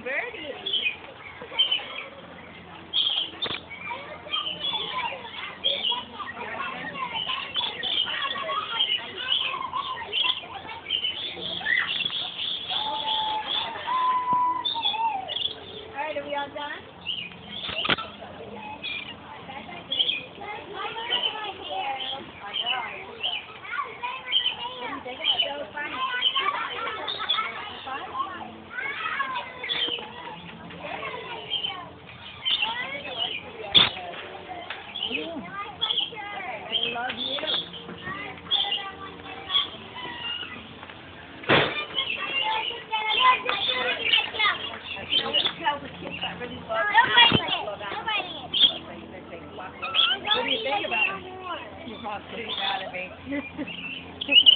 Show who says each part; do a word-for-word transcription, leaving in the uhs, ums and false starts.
Speaker 1: birdie. All right, are we all done? So funny. I love you. What do you think about it? You must think about it, me.